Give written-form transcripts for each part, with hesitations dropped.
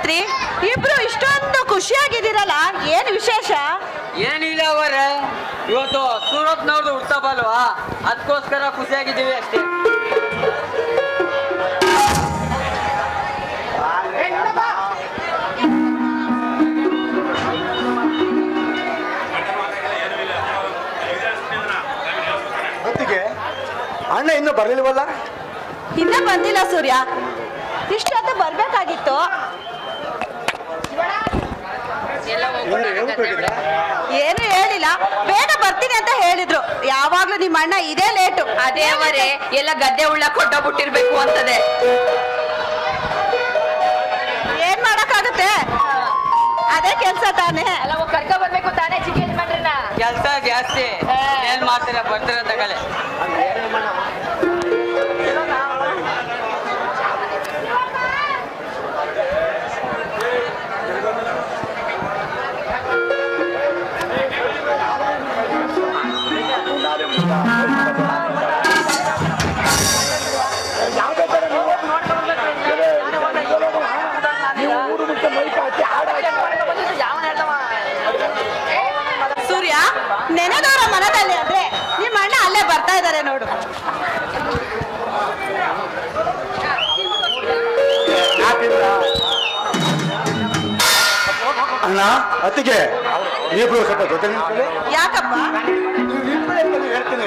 ಛತ್ರಿ, ಇಬ್ರು ಇಷ್ಟೊಂದು ಖುಷಿಯಾಗಿದ್ದೀರಲ್ಲ, ಏನು ವಿಶೇಷ? ಏನಿಲ್ಲ ಅವರ ಇವತ್ತು ಸೂರತ್ನವ್ರದ್ದು ಹುಟ್ಟುಹಬ್ಬ ಅಲ್ವಾ, ಅದಕ್ಕೋಸ್ಕರ ಖುಷಿಯಾಗಿದ್ದೀವಿ ಅಷ್ಟೇ. ಅಣ್ಣ ಇನ್ನೂ ಬರ್ಲಿಲ್ವಲ್ಲ? ಇನ್ನೂ ಬಂದಿಲ್ಲ ಸೂರ್ಯ, ಇಷ್ಟೊತ್ತು ಬರ್ಬೇಕಾಗಿತ್ತು. ಏನು ಹೇಳಿಲ್ಲ, ಬೇಗ ಬರ್ತೀನಿ ಅಂತ ಹೇಳಿದ್ರು. ಯಾವಾಗ್ಲೂ ನಿಮ್ಮ ಅಣ್ಣ ಇದೇ ಲೇಟು. ಅದೇ ಅವರೇ ಎಲ್ಲ ಗದ್ದೆ ಉಳ್ಳ ಕೊಟ್ಟೋಗ್ಬಿಟ್ಟಿರ್ಬೇಕು ಅಂತದೆ. ಏನ್ ಮಾಡಕ್ಕಾಗುತ್ತೆ, ಅದೇ ಕೆಲ್ಸ ತಾನೇ. ಎಲ್ಲ ಕರ್ಕೊ ಬರ್ಬೇಕು ತಾನೇ ಚಿಕ್ಕ ಯಜಮಾನ್ರನ್ನ. ಕೆಲಸ ಜಾಸ್ತಿ, ಏನ್ ಮಾಡ್ತೀರಾ, ಬರ್ತೀರ ತಗೊಳ್ಳಿ. ಸೂರ್ಯ, ನೆನೆದವರ ಮನದಲ್ಲಿ ಅಂದ್ರೆ ನಿಮ್ಮ ಅಣ್ಣ ಅಲ್ಲೇ ಬರ್ತಾ ಇದ್ದಾರೆ ನೋಡು. ಅಣ್ಣ ಅತ್ತಿಗೆ ನೀವಿಬ್ರು ಸ್ವಲ್ಪ ಜೊತೆ ನಿಂತ್ಕೊಳ್ಳಿ. ಯಾಕಪ್ಪ? ಹೇಳ್ತೀನಿ.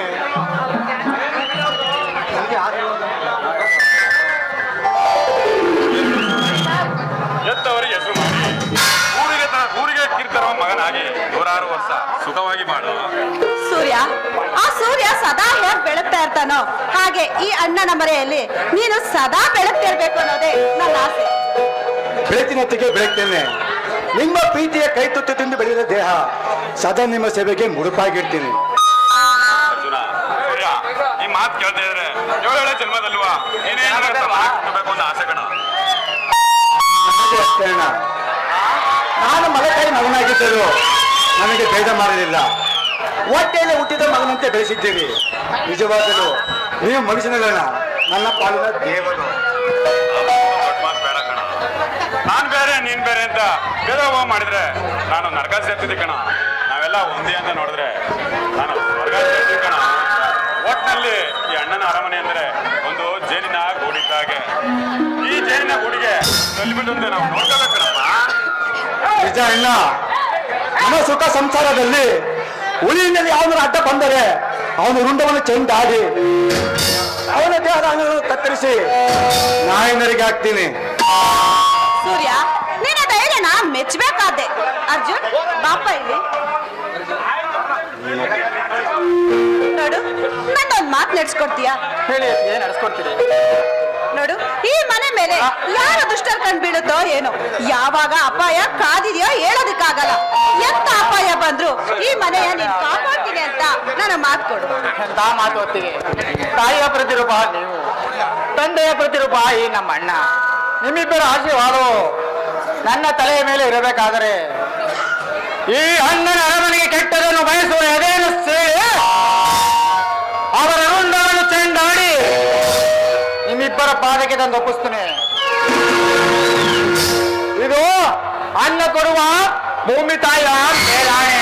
ಎತ್ತವರಿಗೆ ಹೆಸರು ಮಾಡಿ ಊರಿಗೆ ಕಿರ್ತರುವ ಮಗನಾಗಿ ನೂರಾರು ವರ್ಷ ಸುಖವಾಗಿ ಮಾಡು. ಸೂರ್ಯ, ಆ ಸೂರ್ಯ ಸದಾ ಹೇಗೆ ಬೆಳಗ್ತಾ ಇರ್ತಾನೋ ಹಾಗೆ ಈ ಅಣ್ಣನ ಮರೆಯಲ್ಲಿ ನೀನು ಸದಾ ಬೆಳಗ್ತಿರ್ಬೇಕು ಅನ್ನೋದೇ ನನ್ನ ಆಸೆ. ಬೆಳಕಿನ ಹೊತ್ತಿಗೆ ಬೆಳಗ್ತೇನೆ. ನಿಮ್ಮ ಪ್ರೀತಿಯ ಕೈ ತುತ್ತು ತಿಂದು ಬೆಳೆದ ದೇಹ ಸದಾ ನಿಮ್ಮ ಸೇವೆಗೆ ಮುಡುಪಾಗಿರ್ತೀನಿ. ಅರ್ಜುನ, ಈ ಮಾತು ಕೇಳ್ತಾ ಇದ್ರೆ 7 ಜನ್ಮದಲ್ವಾ ಏನೇನು ಒಂದು ಆಸೆ ಕಣ. ಅಷ್ಟೇ ಅಣ್ಣ, ನಾನು ಮಲತಾಯಿ ಮಗನಾಗಿದ್ದರು ನನಗೆ ಭೇದ ಮಾಡಲಿಲ್ಲ. ಹೊಟ್ಟೆಯಲ್ಲಿ ಹುಟ್ಟಿದ ಮಗನಂತೆ ಬೆಳೆಸಿದ್ದೀರಿ. ನಿಜವಾಗಲು ನೀವು ಮನುಷ್ಯನಲ್ಲ, ನನ್ನ ಪಾಲಿನ ದೇವರು. ಮಾತು ಬೇಡ ಕಣ. ನಾನ್ ಬೇರೆ ನೀನ್ ಬೇರೆ ಅಂತ ಭೇದಭಾವ ಮಾಡಿದ್ರೆ ನಾನು ನರಕ ಸೇರ್ತಿದ್ದೆ ಕಣ. ನಾವೆಲ್ಲ ಒಂದೇ ಅಂತ ನೋಡಿದ್ರೆ ನಾನು ಸ್ವರ್ಗ ಸೇರ್ತಿದ್ದೆ ಕಣ. ಒಟ್ಟಿನಲ್ಲಿ ಈ ಅಣ್ಣನ ಅರಮನೆ ಅಂದ್ರೆ ಒಂದು ಜೇನಿನ ಗೂಡಿದ್ದಾಗೆ. ಈ ಜೇನಿನ ಗೂಡಿಗೆ ತಲ್ಲಿಬಿಟ್ಟು ನಾವು ನೋಡ್ಕೋಬೇಕಣಪ್ಪ. ನಿಜ ಅಣ್ಣ, ನಮ್ಮ ಸುಖ ಸಂಸಾರದಲ್ಲಿ ಹುಲಿನಲ್ಲಿ ಅವನ ಅಡ್ಡ ಬಂದರೆ ಅವನ ರುಂಡವನ್ನು ಚೆಂದಾಡಿ ಅವನ ದೇಹದ ಅಂಗಗಳನ್ನು ಕತ್ತರಿಸಿ ನಾಯಿನರಿಗೆ ಹಾಕ್ತೀನಿ. ಸೂರ್ಯ, ನಿನ್ನ ಧೈರ್ಯನ ಮೆಚ್ಚಬೇಕಾದೆ. ಅರ್ಜುನ್, ಬಾಪ ಇಲ್ಲಿ ನೋಡು, ನನ್ನೊಂದು ಮಾತು ನಡೆಸ್ಕೊಡ್ತೀಯಾ? ಹೇಳಿ, ಏನ್ ನಡೆಸ್ಕೊಡ್ತೀರಿ? ನೋಡು, ಈ ಮನೆ ಮೇಲೆ ಯಾರ ದುಷ್ಟರ್ ಕಂಡು ಬೀಳುತ್ತೋ ಏನೋ, ಯಾವಾಗ ಅಪಾಯ ಕಾದಿದೆಯೋ ಹೇಳೋದಕ್ಕಾಗಲ್ಲ. ಎಂತ ಅಪಾಯ ಬಂದ್ರು ಈ ಮನೆಯ ನೀನ್ ಕಾಪಾಡ್ತೀನಿ ಅಂತ ನನ್ನ ಮಾತು ಕೊಡು. ಎಂತ ಮಾತು ಹೊತ್ತಿಗೆ ತಾಯಿಯ ಪ್ರತಿರೂಪ ನೀವು, ತಂದೆಯ ಪ್ರತಿರೂಪ ಈ ನಮ್ಮ ಅಣ್ಣ. ನಿಮ್ಮಿಬ್ಬರ ಆಶೀರ್ವಾದವು ನನ್ನ ತಲೆಯ ಮೇಲೆ ಇರಬೇಕಾದರೆ ಈ ಅಣ್ಣನ ಅರಮನೆಗೆ ಕೆಟ್ಟದನ್ನು ಬಯಸುವ ಎದೆಯನ್ನು ಸೇರಿ ಅವರ ರುಂಡವನ್ನು ಚೆಂಡಾಡಿ ನಿಮ್ಮಿಬ್ಬರ ಪಾದಕ್ಕೆ ತಂದು ಒಪ್ಪಿಸ್ತೇನೆ. ಇದು ಅನ್ನ ಕೊಡುವ ಭೂಮಿ ತಾಯಿಯ ಮೇಲಾಣೆ.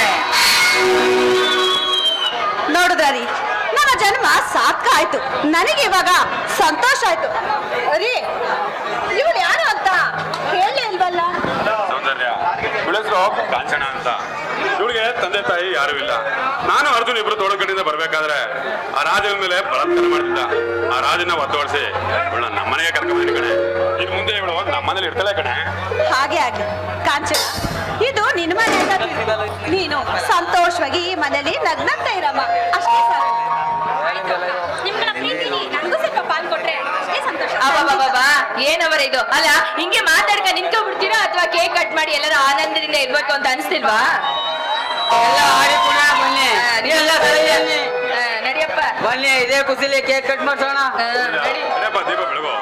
ನೋಡುದ್ರಿ, ನನ್ನ ಜನ್ಮ ಸಾರ್ಥಕ ಆಯ್ತು. ನನಗೆ ಇವಾಗ ಸಂತೋಷ ಆಯ್ತು. ಅರಿ, ಇವಳು ಯಾರು ಅಂತ ಹೇಳಿ ಇಲ್ವಲ್ಲ? ಸೌಂದರ್ಯ ಬೆಳೆಸೋ ಕಾಂಚನ ಅಂತ. ಇವಳಿಗೆ ತಂದೆ ತಾಯಿ ಯಾರು ಇಲ್ಲ. ನಾನು ಅರ್ಜುನ್ ಇಬ್ರು ತೋಟಕಡೆಯಿಂದ ಬರ್ಬೇಕಾದ್ರೆ ಆ ರಾಜನ ಮೇಲೆ ಬಲಾತ್ಕಾರ ಮಾಡ್ತಿದ್ದ. ಆ ರಾಜನ ಒತ್ತುವಡಿಸಿ ಇವಳ ನಮ್ಮನೆಗೆ ಕರ್ಕೊಂಡ್ಬಂದಿನಿ ಕಣೆ. ಇನ್ ಮುಂದೆ ಇವಳು ನಮ್ಮನೇಲಿ ಇರ್ತಾಳೆ ಕಣೆ. ಹಾಗೆ ಆಗ್ಲಿ ಕಾಂಚನ, ಇದು ನಿನ್ನ ಮನೆ ಅಂತ ತಿಳ್ಕೊ. ನೀನು ಸಂತೋಷವಾಗಿ ಈ ಮನೆಯಲ್ಲಿ ನಗ್ನಗ್ತಾ ಇರಮ್ಮ, ಅಷ್ಟೇ ಸಾಕು. ನಿಮ್ಗಳ ಪ್ರೀತಿಲಿ ನನಗೂ ಸ್ವಲ್ಪ ಪಾಲ್ ಕೊಟ್ರೆ ಅಷ್ಟೇ ಸಂತೋಷ. ಅಬ್ಬಬ್ಬಬ್ಬಾ, ಏನವರ ಇದು? ಅಲ್ಲ, ಹಿಂಗೆ ಮಾತಾಡ್ಕ ನಿಂತ್ಕೊಂಡ್ಬಿಡ್ತೀರಾ ಅಥವಾ ಕೇಕ್ ಕಟ್ ಮಾಡಿ ಎಲ್ಲರೂ ಆನಂದದಿಂದ ಇರ್ಬೇಕು ಅಂತ ಅನಿಸ್ತಿಲ್ವಾ? ಎಲ್ಲ ಆಡಿ ಪುನಃ ಬನ್ನಿ, ನೀವೆಲ್ಲ ಬನ್ನಿ. ನಡಿಯಪ್ಪ ಬನ್ನಿ, ಇದೇ ಖುಷಿಲಿ ಕೇಕ್ ಕಟ್ ಮಾಡ್ಸೋಣ. ನಡಿ. ದೀಪ ಬೆಳಗು.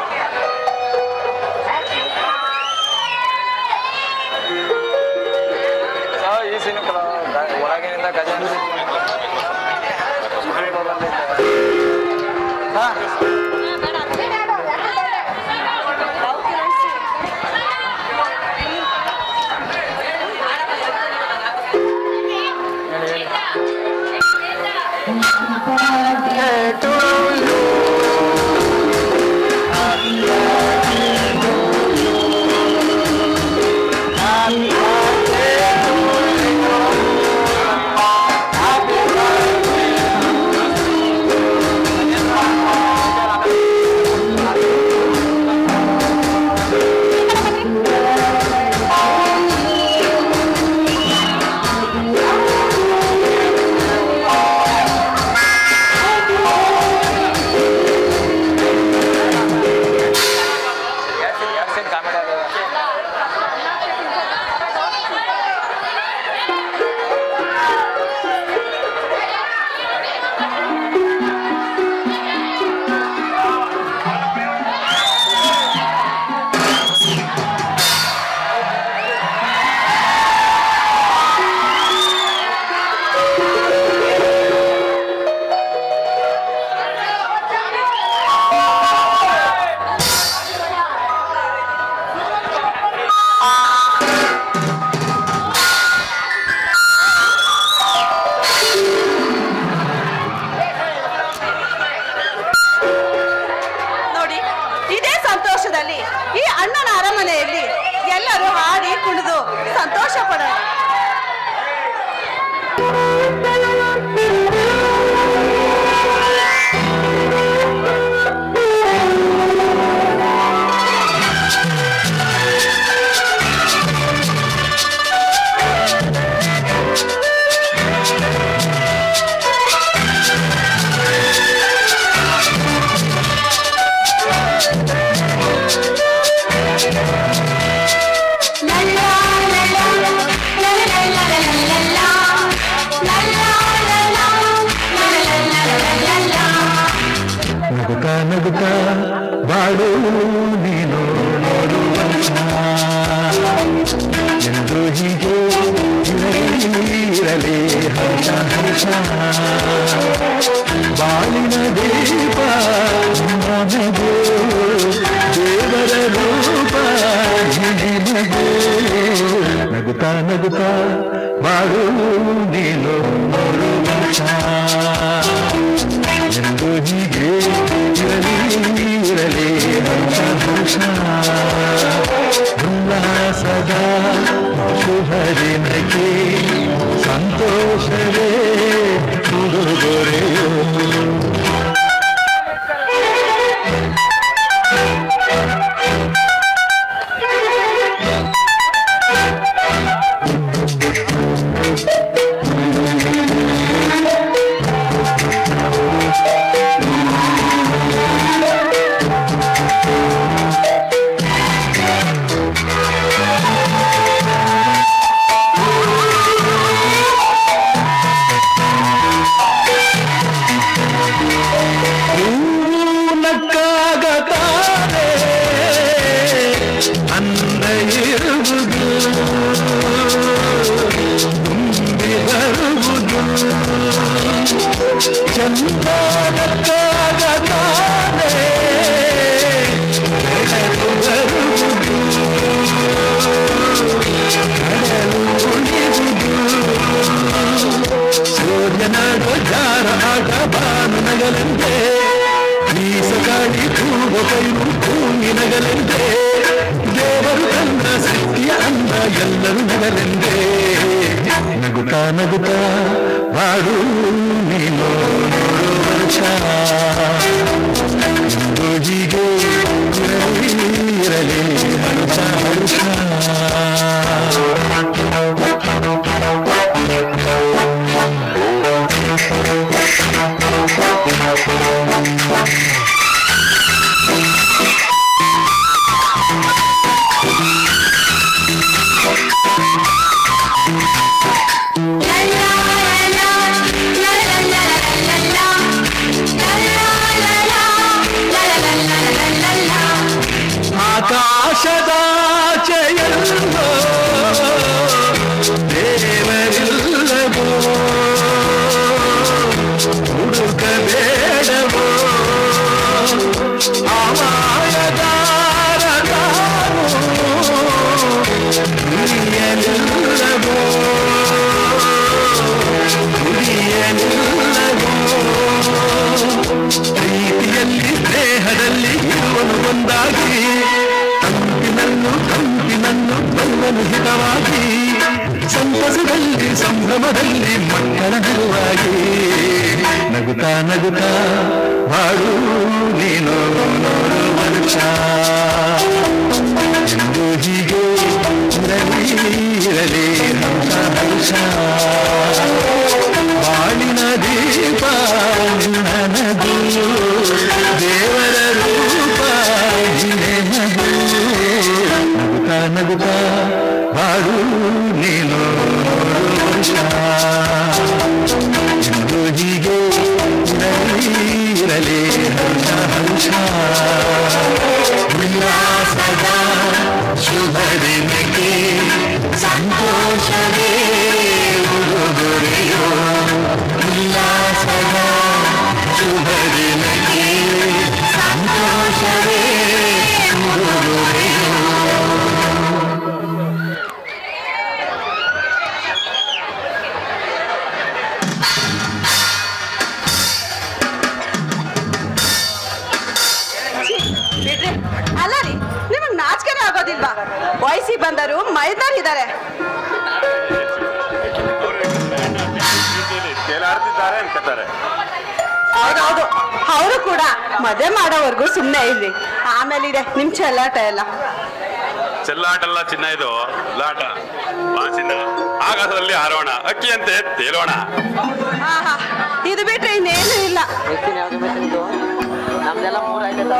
ಈ ಸಿನಿಮಾ ಒಳಗಿನಿಂದ ಗಜಾನ ಸಂತೋಷದಲ್ಲಿ ಈ ಅಣ್ಣನ ಅರಮನೆಯಲ್ಲಿ ಎಲ್ಲರೂ ಹಾಡಿ ಕುಣಿದು ಸಂತೋಷ ಪಡೋಣ. ನಗುತ್ತಾ ಬಾಳು ನೀನು ಎಂದು ಹೀಗೆ ಇರಲಿ ಹರ್ಷ ಹರ್ಷ ಬಾಳಿನ ದೀಪ ನಮಗೋ ದೇವರ ರೂಪ ನಿನಗೋ ನಗುತ್ತಾ ಬಾಳು ನೀನು ವರ್ಷ ಎಂದು ಹೀಗೆ ಇರಲಿ ಹರ್ಷ ಹರ್ಷ ಉಲ್ಲಾಸದ ಶುಭ ದಿನಕ್ಕೆ ಸಂತೋಷವೇ ಉಡುಗೊರೆಯೋ ಸೂರ್ಯನಾಡೋ ಜಾರ ಆಟ ಬಾನು ನಗಲೆಂದೇ ಮೀಸಗಾಡಿ ಕೂವ ಕೈರು ಭೂಮಿ ನಗಲೆಂದೇ ದೇವರು ತನ್ನ ಸತ್ಯ ಅಂದ ಎಲ್ಲರೂ ನಗಲೆಂದೇ ನಗುತ್ತಾ ಬಾಡು ನೀನು ವರ್ಷ ಎಂದು ಹೀಗೆ ಇರಲಿ ಹರ್ಷ ಹರ್ಷ ಆಕಾಶದಾಚೆಯಲ್ಲೋ ದೇವರಿಲ್ಲವೋ ಹುಡುಕಬೇಡವೋ ಅಮಾಯಗಾರ ತಾನು ಗುರಿಯಲಿಲ್ಲವೋ ಪ್ರೀತಿಯಲ್ಲಿ ದೇಹದಲ್ಲಿ ಇರುವನು ಒಂದಾಗಿ ಕಂಪಿನನ್ನು ಬಲ್ಲನು ಹಿತವಾಗಿ ಸಂತಸದಲ್ಲಿ ಸಂಭ್ರಮದಲ್ಲಿ ಮಕ್ಕಳ ನಗುವಾಗಿ ನಗುತ್ತಾ ಬಾಳು ನೀನು ವರ್ಷ ಎಂದು ಹೀಗೆ ಇರಲಿ ಹರ್ಷ ಹರ್ಷ ಬಾಳಿನ ದೀಪ ನನಗೂ ದೇವರ ರೂಪ ನಗುತ್ತಾ ಬಾಳು ನೀನು ವರ್ಷ ಎಂದು ಹೀಗೆ ಇರಲಿ ಹರ್ಷ ಹರ್ಷ ಉಲ್ಲಾಸದ ಶುಭ ದಿನಕ್ಕೆ ಸಂತೋಷವೇ ಉಡುಗೊರೆಯೋ ಉಲ್ಲಾಸದ ಶುಭ ದಿನಕ್ಕೆ ಸಂತೋಷವೇ ಉಡುಗೊರೆಯೋ ಅಲ್ಲ ವಯಸ್ಸಿ ಬಂದರು ಮೈದಾರಿದ್ದಾರೆ. ತೇಲಾಡ್ತಿದ್ದಾರೆ ಅನ್ಕೋತಾರೆ. ಹೌದೌದು, ಅವರು ಕೂಡ ಮದುವೆ ಮಾಡೋವರೆಗೂ ಸುಮ್ಮನೆ ಇರ್ರಿ. ಆಮೇಲೆ ಇದೆ ನಿಮ್ ಚೆಲ್ಲಾಟ ಎಲ್ಲ. ಚೆಲ್ಲಾಟ ಅಲ್ಲ ಚಿನ್ನ, ಇದು ಲಾಟ. ಚಿನ್ನ ಆಕಾಶದಲ್ಲಿ ಹಾರೋಣ, ಅಕ್ಕಿಯಂತೆ ತೇಲೋಣ. ಇದು ಬಿಟ್ರೆ ಇನ್ನೇನು ಇಲ್ಲ. ನಮ್ದೆಲ್ಲ 3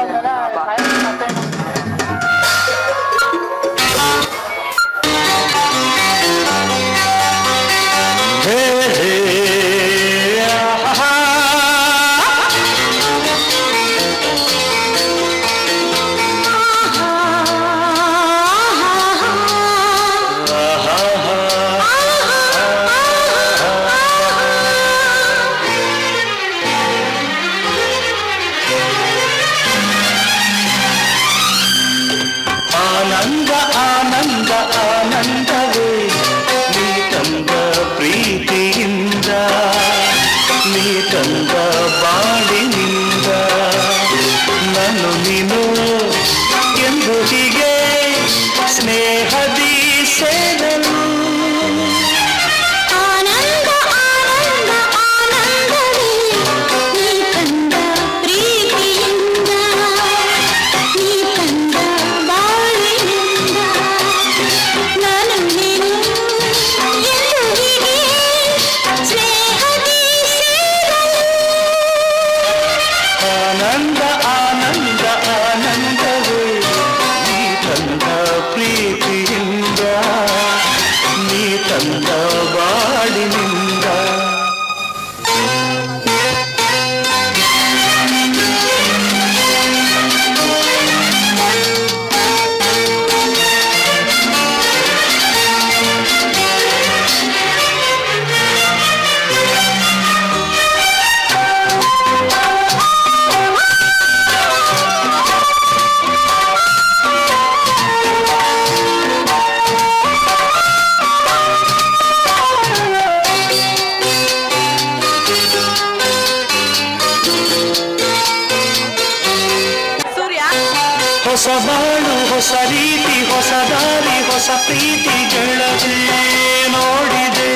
ಹೊಸ ಬಾಳು ಹೊಸ ರೀತಿ ಹೊಸ ದಾರಿ ಹೊಸ ಪ್ರೀತಿ ಗೆಳತಿ ನೋಡಿದೆ.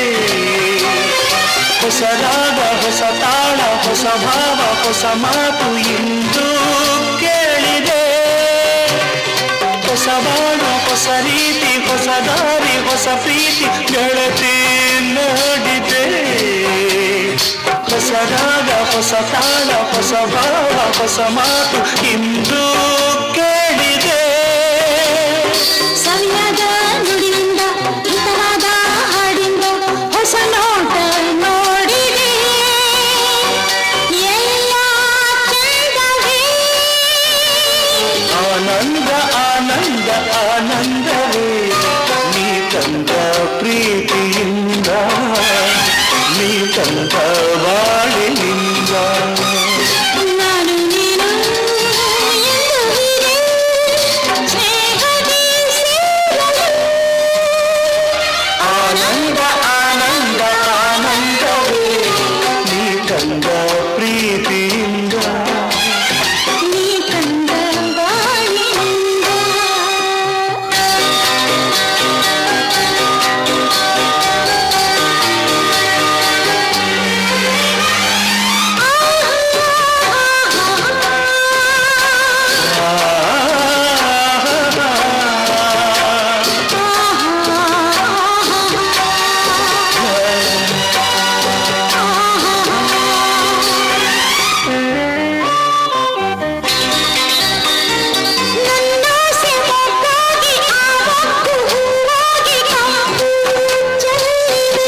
ಹೊಸ ರಾಗ ಹೊಸ ತಾಳ ಹೊಸ ಭಾವ ಹೊಸ ಮಾತು ಇಂದು ಕೇಳಿದೆ. ಹೊಸ ಬಾಳು ಹೊಸ ರೀತಿ ಹೊಸ ದಾರಿ ಹೊಸ ಪ್ರೀತಿ ಗೆಳತಿ ನೋಡಿದೆ. ಹೊಸ ರಾಗ ಹೊಸ ತಾಳ ಹೊಸ ಭಾವ ಹೊಸ ಮಾತು ಇಂದು ಕೇಳಿದೆ. ಸವಿಯಾದ ನುಡಿಯಿಂದ ಹಿತವಾದ ಹಾಡಿಂದ ಹೊಸ ನೋಟ ನೋಡಿದೆ. ಎಲ್ಲ ಚಂದವೇ ಆನಂದ ಆನಂದ ಆನಂದವೇ ನೀ ತಂದ ಪ್ರೀತಿಯಿಂದ ನೀ ತಂದ ಬಾಳಿನಿಂದ. ನಾನು ನೀನು ಎಂದುವಿದೆ ಸ್ನೇಹದಿ ಸೇರಲು. ಆನಂದ ಆನಂದ ಆನಂದವೇ ನೀ ತಂದ ಪ್ರೀತಿಯಿಂದ ನೀ ತಂದ ಬಾಳಿನಿಂದ. ನನ್ನಾಸೆ ಮೊಗ್ಗಾಗಿ ಆವತ್ತು ಹೂವಾಗಿ ಕಂಪು ಚೆಲ್ಲಿದೆ.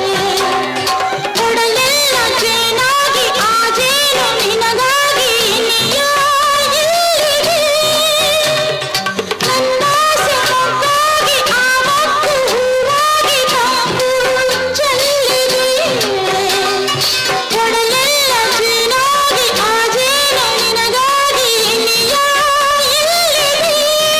ಕೊಡಲೆಲ್ಲ ಜೇನಾಗಿ ಆ ಜೇನು ನಿನಗಾಗಿ ನೀಯೋ ಇಲ್ಲಿದೆ. ನನ್ನಾಸೆ ಮೊಗ್ಗಾಗಿ ಆವತ್ತು ಹೂವಾಗಿ ಕಂಪು ಚೆಲ್ಲಿದೆ. ಕೊಡಲೆಲ್ಲ ಜೇನಾಗಿ ಆ ಜೇನು ನಿನಗಾಗಿ ನೀಯೋ ಇಲ್ಲಿದೆ.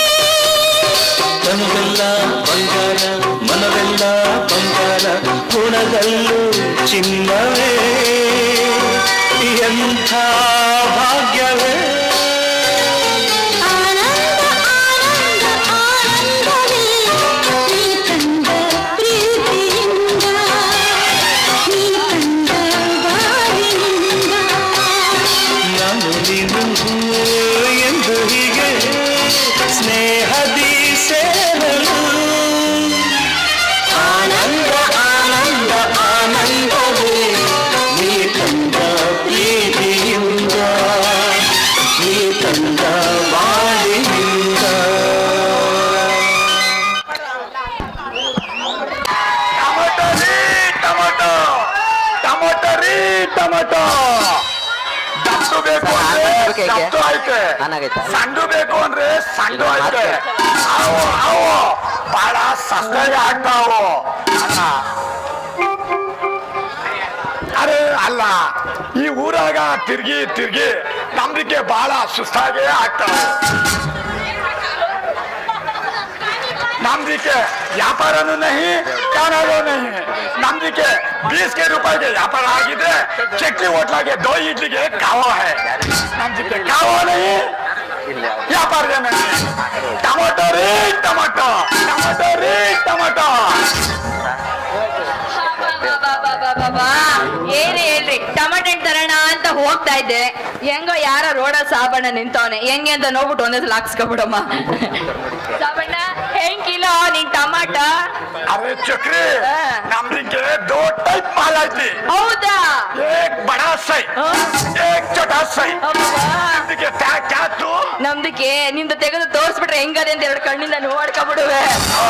ತನುವೆಲ್ಲ ಬಂಗಾರ ಮನವೆಲ್ಲ ಬಂಗಾರ ಗುಣದಲ್ಲೂ ಚಿನ್ನವೇ ಎಂಥ ಭಾಗ್ಯವೇ. ಆನಂದ ಆನಂದ ಆನಂದವೇ ಎಂದು ಹೀಗೆ ಸ್ನೇಹದಿ ಸೇರಲು ಆನಂದ ಆನಂದ ಆನಂದವೇ ನೀ ತಂದ ಪ್ರೀತಿಯಿಂದ ನೀ ತಂದ ಬಾಳಿನಿಂದ ಟೊಮೊಟೊ ದತ್ತು ಬೇಕು ಅಂದ್ರೆ ದತ್ತು ಐತೆ, ಸಂಡು ಬೇಕು ಅಂದ್ರೆ ಸಂಡು ಐತೆ. ಅವು ಬಹಳ ಸಸ್ತಾಗಿ ಆಗ್ತಾವು. ಅರೆ ಅಲ್ಲ, ಈ ಊರಾಗ ತಿರ್ಗಿ ತಿರ್ಗಿ ನಮ್ದಿಕ್ಕೆ ಬಹಳ ಸುಸ್ತಾಗೇ ಆಗ್ತಾವೆ. ನಮ್ದಿಕ್ಕೆ ವ್ಯಾಪಾರನೂ ನಹಿ ಕಾನೂನು ನಹಿ. ನಮ್ದಿಕ್ಕೆ 20 के रुपए के व्यापार आगिದ್ರೆ चक्की होटलागे 2 इडलीಗೆ ಕಾವ है. ನಮ್ದಿಕ್ಕೆ ಕಾವ नहीं व्यापार नहीं. टमाटो रे टमाटो, टमाटो रे टमाटो. ಏನೇ ಹೇಳ್ರಿ, ಟಮಾಟೆ ತರೋಣ ಅಂತ ಹೋಗ್ತಾ ಇದ್ದೆ, ಹೆಂಗೋ ಯಾರ ರೋಡ ಸಾಬಣ್ಣ ನಿಂತವನೆ, ಹೆಂಗೆ ಅಂತ ನೋಡ್ಬಿಟ್ಟು ಒಂದೇ ಸಲ ಹಾಕ್ಸ್ಕೊಬಿಡಮ್ಮ. ಸಾಬಣ್ಣ ಹೆಂಗ್ ಕಿಲೋ ನೀನ್ ಟಮಾಟ? अरे चक्री नमदिके 2 टाइप माल आती. ಹೌದಾ? एक बड़ा सही, एक छोटा सही. नमदिके क्या तू? ನಮ್ದಕ್ಕೆ ನಿಮ್ದು ತೆಗೆದು ತೋರ್ಸ್ಬಿಟ್ರೆ ಹೆಂಗದೆ ಅಂತ 2 ಕಣ್ಣಿಂದ ನೋಡ್ಕೊಬಿಡುವೆ.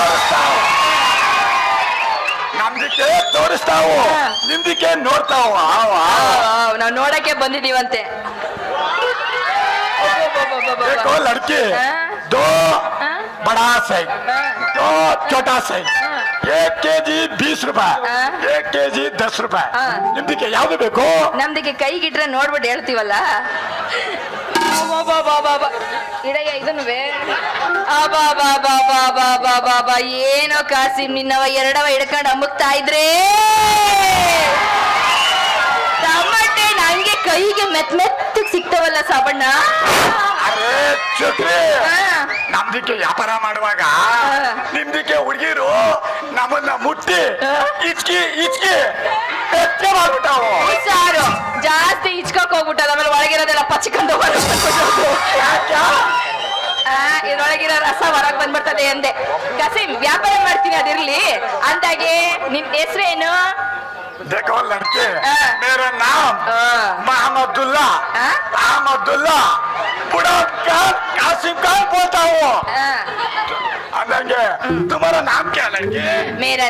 ನಮ್ದಿಕ್ಕೆ ತೋರಿಸ್ತಾವು, ನಿಮ್ದಿಕ್ಕೆ ನೋಡ್ತಾವು. ನಾವ್ ನೋಡಕ್ಕೆ ಬಂದಿದೀವಂತೆ. देखो लड़के 2 बड़ा सही, 2 छोटा सही. 1 kg 20 रुपए, 1 kg 10 रुपए. ನಿಮ್ದಿಕ್ಕೆ ಯಾವ್ದು ಬೇಕು? ನಮ್ದಕ್ಕೆ ಕೈಗಿಟ್ರೆ ನೋಡ್ಬಿಟ್ಟು ಹೇಳ್ತೀವಲ್ಲ. ಇಡಯ್ಯ ಇದನ್ನುವೆ. ಏನೋ ಕಾಸಿಮ್ ನಿನ್ನವ ಎರಡವ ಹಿಡ್ಕೊಂಡು ಅಮ್ಮಕ್ತಾ ಇದ್ರೆ ಟಮಾಟೆ ನಂಗೆ ಕೈಗೆ ಮೆತ್ತಗೆ ಸಿಗ್ತಾವಲ್ಲ ಸಾಬಣ್ಣ. ಅರೆ ಚಕ್ರಿ, ನಮ್ದಿಕ್ಕೆ ವ್ಯಾಪಾರ ಮಾಡುವಾಗ ನಿಮ್ದಿಕ್ಕೆ ಹುಡುಗಿರು ನಮ್ಮನ್ನ ಮುಟ್ಟಿ ಇಚ್ಕಿ ಇಚ್ಕಿ ಹೆಚ್ಚೆ ಮಾಡ್ಬಿಟ್ಟಾವು. ಸಾರು ಜಾಸ್ತಿ ಇಚ್ಕಕ್ ಹೋಗ್ಬಿಟ್ಟದ, ಆಮೇಲೆ ಒಳಗಿರೋದೆಲ್ಲ ಪಚ್ಕೊಂಡು ಇದ್ರೊಳಗಿರೋ ರಸ ಹೊರಗ್ ಬಂದ್ಬಿಡ್ತದೆ ಎಂದೆ. ಕಸಿಮ್ ವ್ಯಾಪಾರ ಮಾಡ್ತೀನಿ ಅದಿರ್ಲಿ ಅಂದಾಗೆ ನಿನ್ ಹೆಸರೇನು? देखो लड़के, मेरा नाम मोहम्मदुल्ला, अहमदुल्ला बुढ़ा खान कासिम खान बोलता हूँ. अंदर तुम्हारा नाम क्या लड़के? मेरा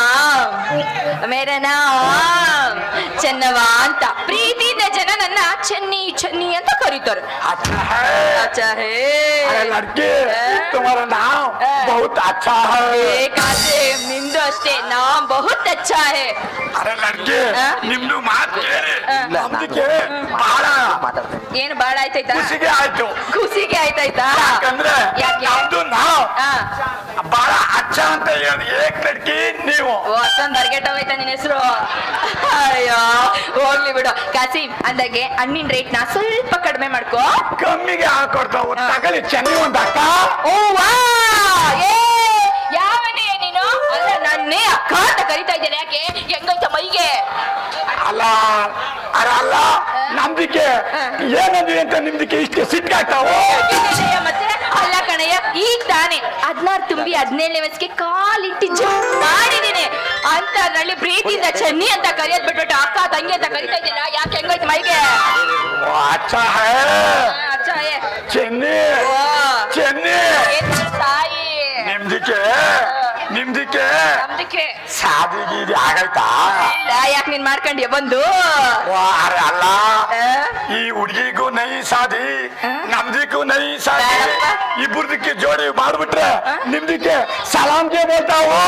नाम ಚೆನ್ನವ ಅಂತ. ಪ್ರೀತಿಯಿಂದ ಜನ ನನ್ನ ಚೆನ್ನಿ ಚೆನ್ನಿ ಅಂತ ಕರೀತಾರೆ. अच्छा है. अरे लड़के तुम्हारा नाम बहुत अच्छा है. ಕಾಸಿಮ್ ನಿಮ್ದು ಅಷ್ಟೇ, ನಾಮ್ ಬಹುತ್ ಅಚ್ಚಾ ಹೇ. अरे लड़के निम्नु मात ಕೇಳಿ ನಮ್ದಿಕ್ಕೆ ಬಹಳ ಏನು ಬಾಳ ಆಯ್ತಾಯ್ತಾ? ಖುಷಿಗೆ ಆಯ್ತಾಯ್ತಾ? ಯಾಕಂದ್ರೆ ನಮ್ದು ನಾವು ಬಹಳ ಅಚ್ಚ ಅಂತ ಹೇಳಿ ಏಕ್ ಲಡ್ಕಿ ನೀವು. ಅಷ್ಟೊಂದು ಬರ್ಗೆಟ್ ಹೋಯ್ತಾ ನಿನ್ನ ಹೆಸರು? ಅಯ್ಯೋ ಹೋಗ್ಲಿ ಬಿಡು. ಕಾಸಿಮ್ ಅಂದಾಗೆ ಹಣ್ಣಿನ ರೇಟ್ ನ ಸ್ವಲ್ಪ ಕಡಿಮೆ ಮಾಡ್ಕೋ. ಕಮ್ಮಿಗೆ ಹಾಕೊಡ್ತಾವು, ತಗಲಿ ಚೆನ್ನಿ ಒಂದು ಅಕ್ಕ. ಓ ವಾ, ಯಾವನೇ ನೀನು? ಅಲ್ಲ ನನ್ನೇ ಅಕ್ಕ ಅಂತ ಕರಿತಾ ಇದ್ದೇನೆ, ಯಾಕೆ? ಹೆಂಗೈತ ಮೈಗೆ? ಅಲ್ಲ ಅಲ್ಲ ನಮ್ದಿಕ್ಕೆ ಏನಂದ್ವಿ ಅಂತ ನಿಮ್ದಿಕ್ಕೆ ಇಷ್ಟು ಸಿಟ್ಟಾಗ್ತಾವು. ಮತ್ತೆ ಅಲ್ಲ ಕಣಯ್ಯ, ಈಗ ತಾನೆ 16 ತುಂಬಿ 17ನೇ ವಯಸ್ಸಿಗೆ ಕಾಲಿಟ್ಟು ಮಾಡಿದೀನಿ ಅಂತ ಅದ್ರಲ್ಲಿ ಪ್ರೀತಿಯಿಂದ ಚೆನ್ನಿ ಅಂತ ಕರಿಯೋದ್ ಬಿಟ್ಬಿಟ್ಟು ಅಕ್ಕ ತಂಗಿ ಅಂತ ಕರಿತಾ ಇದ್ದೀರಾ, ಯಾಕೆ? ಹೆಂಗೋಯ್ತು ಮೈಗೆ? ಅಚ್ಚಾ ಹೇ ಚೆನ್ನಿ ಚೆನ್ನಿ. ತಾಯಿ ನಿಮ್ದಿಕ್ಕೆ ನಮ್ದಕ್ಕೆ ಶಾದಿ ಗೀದಿ ಆಗೈತಾ? ಯಾಕೆ ನೀನ್ ಮಾಡ್ಕೊಂಡ್ಯ ಬಂದು? ಅರೆ ಅಲ್ಲ, ಈ ಹುಡುಗಿಗೂ ನೈ ಶಾದಿ, ನಮ್ದಿಕ್ಕೂ ನೈ ಶಾದಿ, ಇಬ್ಬರದಕ್ಕೆ ಜೋಡಿ ಮಾಡ್ಬಿಟ್ರೆ ನಿಮ್ದಿಕ್ಕೆ ಸಲಾಮ್ಗೆ ಬೋಲ್ತಾವು.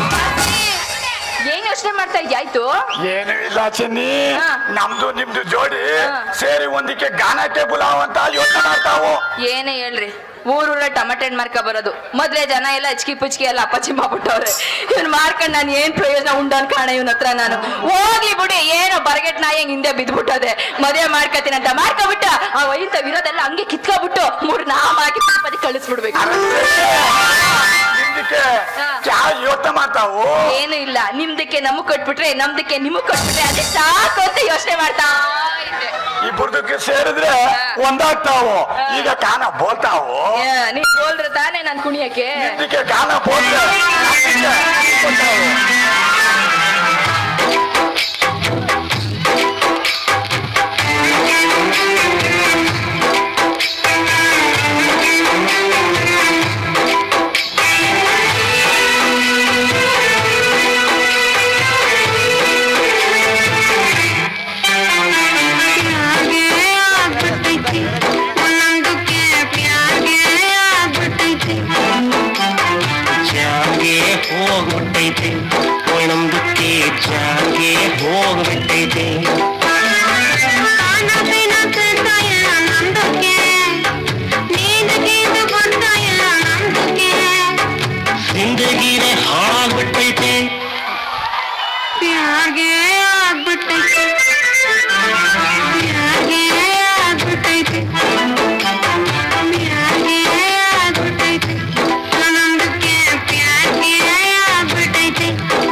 ಏನ್ ಯೋಚನೆ ಮಾಡ್ತಾ ಇದ್ಯಾ? ಆಯ್ತು ಏನು ಇಲ್ಲ ಚೆನ್ನಿ, ನಮ್ದು ನಿಮ್ದು ಜೋಡಿ ಸೇರಿ ಒಂದಿಕ್ಕೆ ಗಾನಕ್ಕೆ ಬುಲಾವ್ ಅಂತ ಯೋಚನೆ ಮಾಡ್ತಾವು. ಏನೇ ಹೇಳ್ರಿ, ಊರೂರ ಟಮಾಟೆ ಹಣ್ಣು ಮಾರ್ಕ ಬರೋದು. ಮೊದ್ಲೇ ಜನ ಎಲ್ಲ ಹಚ್ಕಿ ಪುಚ್ಕಿ ಎಲ್ಲ ಅಪ್ಪಚ್ಚಿ ಮಾಡ್ಬಿಟ್ಟವ್ರೆ. ಇವ್ನು ಮಾರ್ಕೊಂಡ್ ನಾನು ಏನ್ ಪ್ರಯೋಜನ ಉಂಡನ್ ಕಾಣ ಇವನ ಹತ್ರ. ನಾನು ಹೋಗ್ಲಿ ಬಿಡಿ, ಏನೋ ಬರ್ಗೆಟ್ ನಾಯಿ ಹಿಂದೆ ಬಿದ್ಬಿಟ್ಟದೆ. ಮದುವೆ ಮಾಡ್ಕತೀನಿ ಅಂತ ಮಾಡ್ಕೊಬಿಟ್ಟ ಆ ವೈಂತ ವಿರೋಧೆಲ್ಲ ಹಂಗೆ ಕಿತ್ಕೊಬಿಟ್ಟು 3 ನಾಮ ಹಾಕಿ ಪದಿ ಕಳಿಸ್ಬಿಡ್ಬೇಕು. ನಿಮ್ದಿಕ್ಕೆ ಕ್ಯಾ ಯೋತ ಯೋಚನೆ ಮಾಡ್ತಾವು? ಏನು ಇಲ್ಲ, ನಿಮ್ದಕ್ಕೆ ನಮಗ್ ಕೊಟ್ಬಿಟ್ರೆ ನಮ್ದಕ್ಕೆ ನಿಮಗ್ ಕೊಟ್ಬಿಟ್ರೆ ಅದೇ ಸಾಕು ಅಂತ ಯೋಚನೆ ಮಾಡ್ತಾ ಇದ್ದೆ. ಇಬ್ಬರದಕ್ಕೆ ಸೇರಿದ್ರೆ ಒಂದಾಗ್ತಾವು. ಈಗ ಕಾನ ಬೋಲ್ತಾವು. ನೀನ್ ಬೋಲ್ದ್ರೆ ತಾನೇ ನಾನ್ ಕುಣಿಯಕ್ಕೆ. ಇದಕ್ಕೆ ಕಾನ ಬೋಲ್ದ್ರೆ ಹೋಗ್ಬಿಟ್ಟೈತೆ ನಮ್ದಕ್ಕೆ ಜಾಗೆ ಹೋಗ್ಬಿಟ್ಟೈತೆ. ಜಿಂದಗಿನೇ ಹಾಗ್ಬಿಟ್ಟೈತೆ. ಪ್ಯಾರ್ಗೆ ಆಗ್ಬಿಟ್ಟೈತೆ ಪ್ಯಾರ್ಗೆ ಆಗ್ಬಿಟ್ಟೈತೆ ಪ್ಯಾರ್ಗೆ ಆಗ್ಬಿಟ್ಟೈತೆ ನಮ್ದಕ್ಕೆ ಪ್ಯಾರ್ಗೆ ಆಗ್ಬಿಟ್ಟೈತೆ.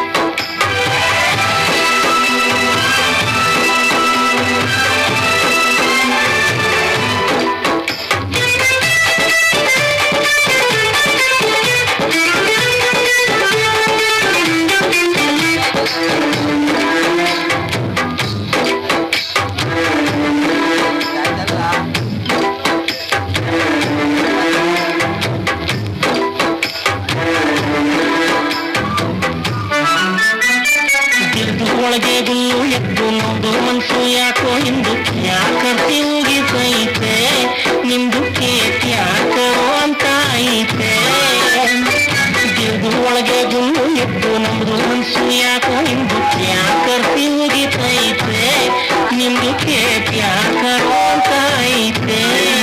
ಒಳಗೆ ಗುಲ್ಲು ಎದ್ದು ನಮ್ದು ಮನ್ಸು ಯಾಕೋ ಇಂದು ಯಾಕಂತಿ ಮುಗಿತೈತೆ. ನಿಮ್ದು ಕೇಕ್ ಯಾಕೋ ಅಂತ ಐತೆ. ಗಿರ್ದು ಒಳಗೆ ಗುಲ್ಲು ಎದ್ದು ನಮ್ದು ಮನ್ಸು ಯಾಕೋ ಇಂದು ಯಾಕಂತಿ ಮುಗಿತೈತೆ. ನಿಮ್ದು ಕೇಕ್ ಯಾಕೋ ಅಂತ ಐತೆ.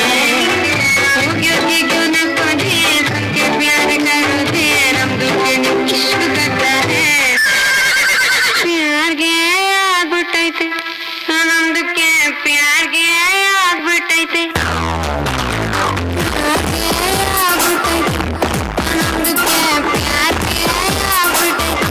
ಪ್ಯಾರ್ಗೆ ಆಗ್ಬಿಟ್ಟೈತೆ ನಮ್ದಕ್ಕೆ ಪ್ಯಾರ್ಗೆ ಆಗ್ಬಿಟ್ಟೈತೆ ಪ್ಯಾರ್ಗೆ ಆಗ್ಬಿಟ್ಟೈತೆ ನಮ್ದಕ್ಕೆ ಪ್ಯಾರ್ಗೆ ಆಗ್ಬಿಟ್ಟೈತೆ.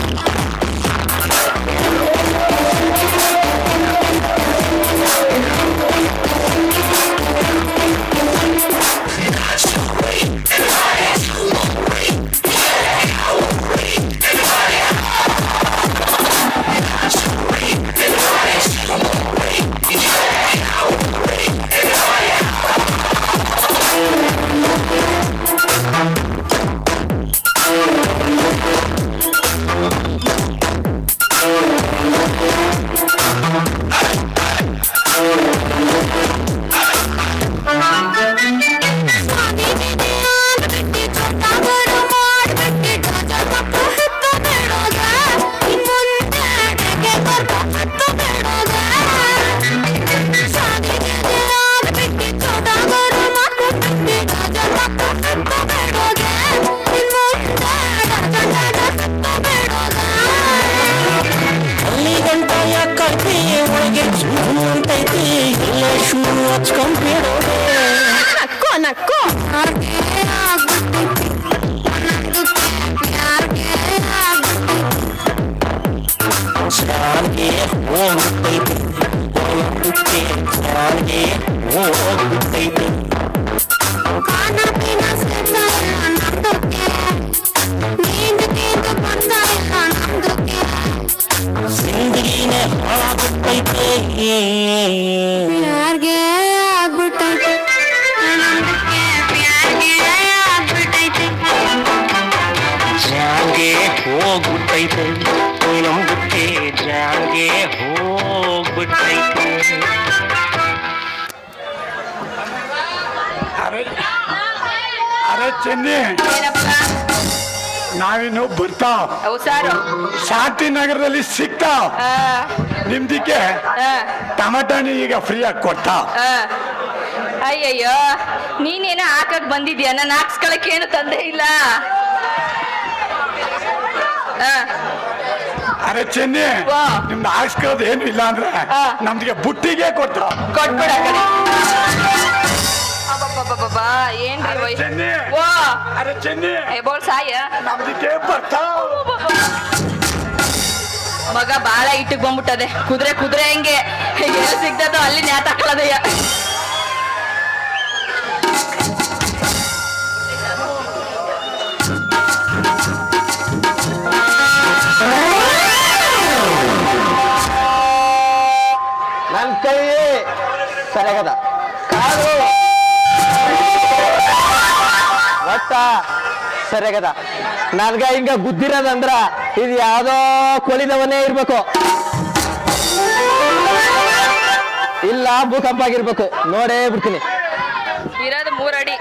ಅಲ್ಲಿ ಗಂಟ ಯಾಕೈತಿ ಒಳಗೆ ಜೂನು ಅಂತೈತಿ. ಎಲ್ಲ ಶೂ ಹಚ್ಕೊಂಡ್ಬಿಡೋದೆ. ನಕ್ಕೋ ನಕ್ಕೋ ಪ್ಯಾರ್ಗೆ ಆಗ್ಬಿಟ್ಟೈತೆ ನಮ್ದಕ್ಕೆ ಪ್ಯಾರ್ಗೆ ಆಗ್ಬಿಟ್ಟೈತೆ. ಜಾನ್ಗೆ ಹೋಗ್ಬಿಟ್ಟೈತೆ ನಮ್ದಕ್ಕೆ ಜಾನ್ಗೆ ಹೋಗ್ಬಿಟ್ಟೈತೆ. ಖಾನ ಪೀನ ಸೇರ್ತಾ ಇಲ್ಲ ನಮ್ದಕ್ಕೆ ನೀಂದು ಕೇಂದು ಬರ್ತಾ ಇಲ್ಲ ನಮ್ದಕ್ಕೆ ಜಿಂದಗಿನೇ ಹಾಳಾಗ್ಬಿಟ್ಟೈತೆ. ಪ್ಯಾರ್ಗೆ ಆಗ್ಬಿಟ್ಟೈತೆ ನಮ್ದಕ್ಕೆ ಪ್ಯಾರ್ಗೆ ಆಗ್ಬಿಟ್ಟೈತೆ. ಜಾನ್ಗೆ ಹೋಗ್ಬಿಟ್ಟೈತೆ ನಮ್ದಕ್ಕೆ ಜಾನ್ಗೆ ಹೋಗ್ಬಿಟ್ಟೈತೆ. ಅರೆ ಚೆನ್ನಿ, ನಾವಿನ್ನು ಬರ್ತಾವ್. ಸಾರು ಶಾಂತಿ ನಗರದಲ್ಲಿ ಸಿಗ್ತಾವ್. ನಿಮ್ದಿಕ್ಕೆ ಟಮಾಟಣಿ ಈಗ ಫ್ರೀ ಆಗಿ ಕೊಡ್ತಾವ್. ಅಯ್ಯಯ್ಯೋ, ನೀನೇನೋ ಹಾಕಕ್ ಬಂದಿದ್ಯಾ, ನಾನು ಹಾಕ್ಸ್ಕೊಳಕ್ ಏನು ತಂದೆ ಇಲ್ಲ. ಅರೆ ಚೆನ್ನಿ, ನಿಮ್ದು ಹಾಕ್ಸ್ಕೊಳ್ಳೋದು ಏನು ಇಲ್ಲ ಅಂದ್ರೆ ನಮ್ದಿಗೆ ಬುಟ್ಟಿಗೆ ಕೊಡ್ತಾವ್. ಕೊಟ್ಬಿಡ ಯಪ್ಪ ಏನ್ರಿ ಚೆನ್ನಿ ಓ ಅರೆ ಚೆನ್ನಿ ಬೋಲ್ ಸಾಯ ನಮ್ದಕ್ಕೆ ಬರ್ತಾವ ಮಗ ಬಾಳ ಇಟ್ಟಿಗೆ ಬಂದ್ಬಿಟ್ಟದೆ ಕುದುರೆ ಹೆಂಗೆ ಎಲ್ಲಿ ಸಿಗ್ತದೋ ಅಲ್ಲಿ ನ್ಯಾತ ಹಾಕೊಳ್ಳೋದಯ್ಯ ನನ್ ಕೈ ಸರಿಯಾಗದ ಕಾಲು ಒಟ್ಟ ಸರಿಯಾಗದ ನನ್ಗ ಹಿಂಗ ಗುದ್ದಿರೋದಂದ್ರ ಇದು ಯಾವ್ದೋ ಕೊಳಿದವನೇ ಇರ್ಬೇಕು ಇಲ್ಲ ಭೂಕಂಪ ಆಗಿರ್ಬೇಕು ನೋಡೇ ಬಿಡ್ತೀನಿ ಇರೋದು 3 ಅಡಿ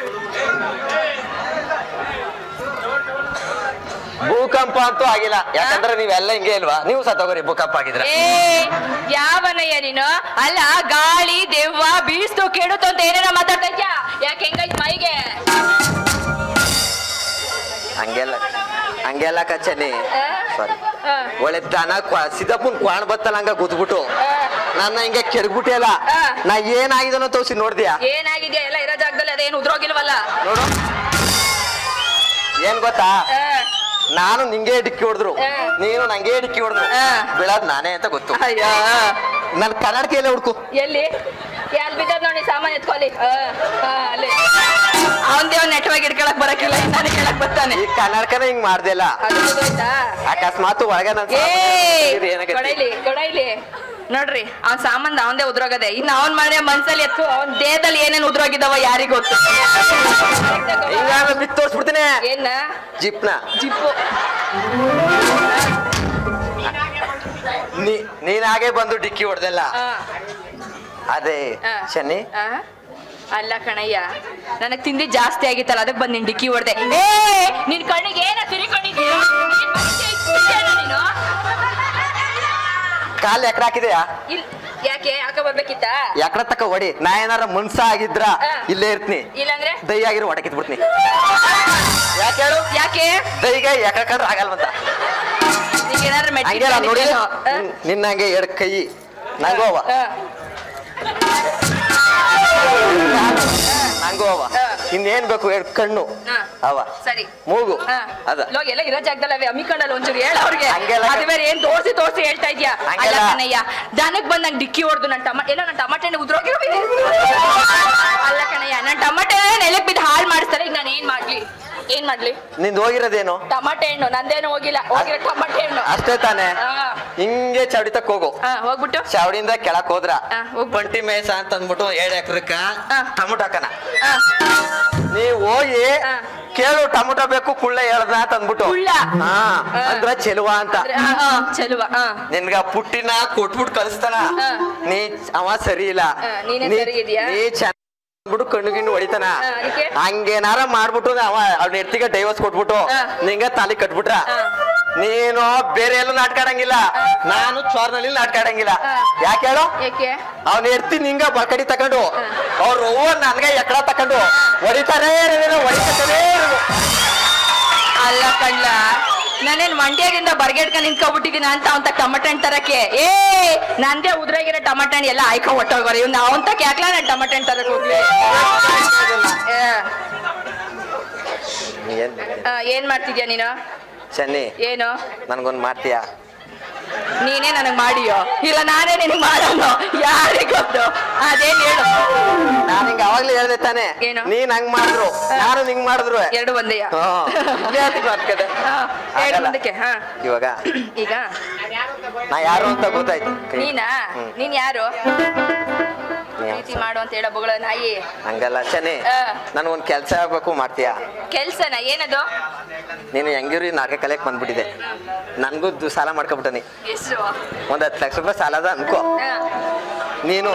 ಭೂಕಂಪ ಅಂತೂ ಆಗಿಲ್ಲ ಯಾಕಂದ್ರೆ ನೀವೆಲ್ಲ ಹಿಂಗೆ ಇಲ್ವಾ ನೀವು ಸತ್ತೋಗ್ರಿ ಭೂಕಂಪ ಆಗಿದ್ರೆ ಯಾವನಯ್ಯ ನೀನು ಅಲ್ಲ ಗಾಳಿ ದೆವ್ವ ಬೀಸ್ತು ಕೆಡುತ್ತು ಅಂತ ಏನೇನೋ ಮಾತಾಡ್ತಾ ಇದ್ಯಾ ಯಾಕೆ ಹೆಂಗೈತ್ ಮೈಗೆ ಹಂಗೆಲ್ಲ ಕಚ್ಚನಿ ಸಾರಿ ಒಳ್ಳೆ ದನ ಸಿದ್ದಪ್ಪನ್ ಕ್ವಾಣ್ ಬತ್ತಲ್ಲ ಹಂಗ ಗುದ್ಬಿಟ್ಟು ನನ್ನ ಹಿಂಗೆ ಕೆರ್ಗ್ಬಿಟ್ಟೆ ಅಲ್ಲ ನಾ ಏನಾಗಿದನೋ ತೋರಿಸಿ ನೋಡ್ದ್ಯಾ ಏನಾಗಿದ್ಯಾ ಎಲ್ಲ ಇರೋ ಜಾಗದಲ್ಲಿ ಅದೇನು ಉದ್ರೋಗಿಲ್ವಲ್ಲ ನೋಡು ಏನ್ ಗೊತ್ತಾ ನಾನು ನಿಂಗೆ ಡಿಕ್ಕಿ ಹೊಡೆದ್ರು ನೀನು ನಂಗೆ ಡಿಕ್ಕಿ ಹೊಡೆದ್ರು ಬೀಳೋದ್ ನಾನೇ ಅಂತ ಗೊತ್ತು ಅಯ್ಯೋ ನನ್ ಕನ್ನಡಕೆಯಲ್ಲೇ ಹುಡ್ಕು ಎಲ್ಲಿ ಯಾರು ಬಿದ್ದದ್ ನೋಡಿ ಸಾಮಾನ್ ಎತ್ಕೊಳ್ಳಿ ಅಲ್ಲಿ ಅವಂದೇ ಒಂದ್ ನೆಟ್ವಾಗಿ ಇಡ್ಕೊಳಕ್ ಬರಕಿಲ್ಲ ನನಗೆ ಕೇಳಕ್ ಬರ್ತಾನೆ ಈ ಕನ್ನಡಕನ ಹಿಂಗ್ ಮಾಡ್ದಿಲ್ಲ ಅಕಸ್ಮಾತ್ ಒಳಗೆ ಕೊಡೈಲಿ ನೋಡ್ರಿ ಅವ್ನ್ ಸಾಮಾನ್ ಅವಂದೇ ಉದ್ರೋಗದೆ ಇನ್ನು ಅವನ್ ಮಾಡಿದ್ರೆ ಮನ್ಸಲ್ಲಿ ಎತ್ತು ಅವ್ನ್ ದೇಹದಲ್ಲಿ ಏನೇನ್ ಉದ್ರೋಗಿದಾವ ಯಾರಿಗ್ ಗೊತ್ತು ಹಿಂಗಾಗ ಬಿತ್ತು ತೋರ್ಸ್ಬಿಡ್ತೀನಿ ಏನ ಜಿಪ್ನ ಜಿಪ್ಪು ನೀನ್ ಹಾಗೆ ಬಂದು ಡಿಕ್ಕಿ ಹೊಡೆದಲ್ಲ ಅದೇ ಶನಿ ಅಲ್ಲ ಕಣಯ್ಯ ನನಗ್ ತಿಂಡಿ ಜಾಸ್ತಿ ಆಗಿತ್ತಲ್ಲ ಅದಕ್ಕೆ ಬಂದ್ ನಿನ್ ಡಿಕ್ಕಿ ಹೊಡೆದೆ ನಿನ್ ಕಣ್ಣಿಗೆ ಏನ ತಿರ್ಕೊಂಡಿದ್ಯಾ ನೀನು ಕಾಲ್ ಎಕರೆ ಹಾಕಿದೆಯಾ ಯಾಕೆ ಯಾಕೆ ಬರ್ಬೇಕಿತ್ತ ಎಕರೆ ತಕ್ಕ ಹೊಡಿ ನಾ ಏನಾರ ಮನ್ಸ ಆಗಿದ್ರ ಇಲ್ಲೇ ಇರ್ತೀನಿ ಇಲ್ಲಾಂದ್ರೆ ದೈ ಆಗಿರೋ ಹೊಡೆ ಕಿತ್ಬಿಡ್ತೀನಿ ಯಾಕೆ ಹೇಳು ಯಾಕೆ ದೈಗೆ ಎಕರೆ ಕಂಡ್ರೆ ಆಗಲ್ವಂತ ಹಂಗೆಲ್ಲ ನೋಡಿ ನಿನ್ನಂಗೆ 2 ಕೈ ನಂಗೋವ ನಂಗೋವ ಇನ್ನೇನ್ ಬೇಕು 2 ಕಣ್ಣು ಅವ ಸರಿ ಮೂಗು ಅದ ಎಲ್ಲ ಇರೋ ಜಾಗದಲ್ಲಿ ಅವೇ ಅಮ್ಮಿಕೊಂಡಲ್ಲ ಒಂಚೂರು ಹೇಳ ಅವ್ರಿಗೆ ಅದು ಬೇರೆ ಏನ್ ತೋರ್ಸಿ ಹೇಳ್ತಾ ಇದ್ಯಾ ಕಣಯ್ಯ ದನಕ್ ಬಂದ್ ನಂಗೆ ಡಿಕ್ಕಿ ಹೊಡ್ದು ನನ್ ಟಮಾಟೆ ಹಣ್ಣು ಉದ್ರೋಗಿರೋ ಅಲ್ಲ ಕಣಯ್ಯ ನನ್ ಟಮಾಟೆ ನೆಲಕ್ ಬಿದ್ದು ಹಾಳು ಮಾಡಿಸ್ತಾರೆ ಈಗ ನಾನು ಏನ್ ಮಾಡ್ಲಿ ನಿಂದ್ ಹೋಗಿರೋದೇನು ಟಮಾಟೆ ಹಣ್ಣು ನಂದೇನು ಹೋಗಿರೋ ಟಮಾಟೆ ಹಣ್ಣು ಅಷ್ಟೇ ತಾನೆ ಹಿಂಗೆ ಚಾವಡಿ ತಕ್ಕ ಹೋಗು ಹೋಗ್ಬಿಟ್ಟು ಚಾವಡಿಯಿಂದ ಕೆಳಕ್ ಹೋದ್ರ ಬಂಟಿ ಮೇಸ ಅಂತ ಅಂದ್ಬಿಟ್ಟು 2 ಎಕರೆಕ್ಕ ಟೊಮೊಟೊ ಹಾಕನ ನೀವ್ ಹೋಗಿ ಕೇಳು ಟೊಮೊಟೊ ಬೇಕು ಕುಳ್ಳ ಹೇಳ್ದ ಅಂತ ಅಂದ್ಬಿಟ್ಟು ಅಂದ್ರ ಚೆಲುವ ಅಂತ ಚೆಲುವ ನಿನ್ಗ ಪುಟ್ಟಿನ ಕೊಟ್ಬಿಟ್ಟು ಕಳಿಸ್ತಾನ ನೀ ಅವ ಸರಿ ಇಲ್ಲ ನೀ ಬಿಡು ಕಣ್ಣು ಗಿಣ್ಣು ಹೊಡಿತಾನ ಹಂಗೇನಾರ ಮಾಡ್ಬಿಟ್ಟು ಅವ್ನ ಎತ್ತಿಗೆ ಡೈವರ್ಸ್ ಕೊಟ್ಬಿಟ್ಟು ನಿಂಗ ತಾಲಿ ಕಟ್ಬಿಟ್ರ ನೀನು ಬೇರೆ ಎಲ್ಲೂ ನಾಟ್ಕಾಡಂಗಿಲ್ಲ ನಾನು ಚೋರ್ನಲ್ಲಿ ನಾಟ್ಕಾಡಂಗಿಲ್ಲ ಯಾಕೆ ಹೇಳು ಅವ್ನ ಎತ್ತಿ ನಿಂಗ ಬಕಡಿ ತಕೊಂಡು ಅವ್ರ ನನ್ಗ ಎಕಡ ತಕೊಂಡು ಹೊಡಿತಾರೇ ಹೊಡಿತಾರೇ ಅಲ್ಲ ಕಳ್ಳ ನಾನೇನ್ ಮಂಡ್ಯದಿಂದ ಬರ್ಗೆಡ್ಕ ನಿಂತ್ಕೊಬಿಟ್ಟಿದೀನ ಅಂತ ಅವಂತ ಟಮಟ ಹಣ್ಣು ತರಕ್ಕೆ ನಂದೇ ಉದ್ರಾಗಿರೋ ಟಮಟ ಹಣ್ಣು ಎಲ್ಲ ಆಯ್ಕೊ ಹೊಟ್ಟೋಗೋರ ಇವ್ನ ಅವಂತ ಯಾಕ್ಲ ನಾನು ಟಮಟ ಹಣ್ಣು ತರಕ್ ಹೋಗ್ಲಿ ಏನ್ ಮಾಡ್ತಿದ್ಯಾ ನೀನು ಚೆನ್ನಿ ಏನು ನನ್ಗೊಂದ್ ಮಾಡ್ತೀಯಾ ನೀನೇ ನನಗ್ ಮಾಡಿಯೋ ಇಲ್ಲ ನಾನೇ ನಿನಗ್ ಮಾಡೋನು ಯಾರಿಗ್ ಗೊತ್ತು ಅದೇನ್ ಹೇಳು ನಾನ್ ಹಿಂಗ ಅವಾಗ್ಲೇ ಹೇಳ್ದೆ ತಾನೆ ನೀನ್ ಹಂಗ್ ಮಾಡಿದ್ರು ನಾನು ನಿಂಗ್ ಮಾಡಿದ್ರು 2 ಒಂದೆಯ ಇವಾಗ ಈಗ ನಾ ಯಾರು ಅಂತ ಗೊತ್ತಾಯ್ತು ನೀನ್ ಯಾರು ಪ್ರೀತಿ ಮಾಡು ಅಂತ ಹೇಳೋ ಬೊಗಳ ನಾಯಿ ಹಂಗಲ್ಲ ಚೆನ್ನಿ ನನ್ಗೊಂದ್ ಕೆಲ್ಸ ಆಗ್ಬೇಕು ಮಾಡ್ತೀಯಾ ಕೆಲ್ಸನ ಏನದು ನೀನು ಹೆಂಗಿರು ನಾಲ್ಕೆ ಕಲೆಕ್ ಬಂದ್ಬಿಟ್ಟಿದೆ ನನ್ಗೂ ಸಾಲ ಮಾಡ್ಕೊಬಿಟ್ಟನಿ ಒಂದ್ 10 ಲಕ್ಷ ರೂಪಾಯಿ ಸಾಲದ ಅನ್ಕೋ ನೀನು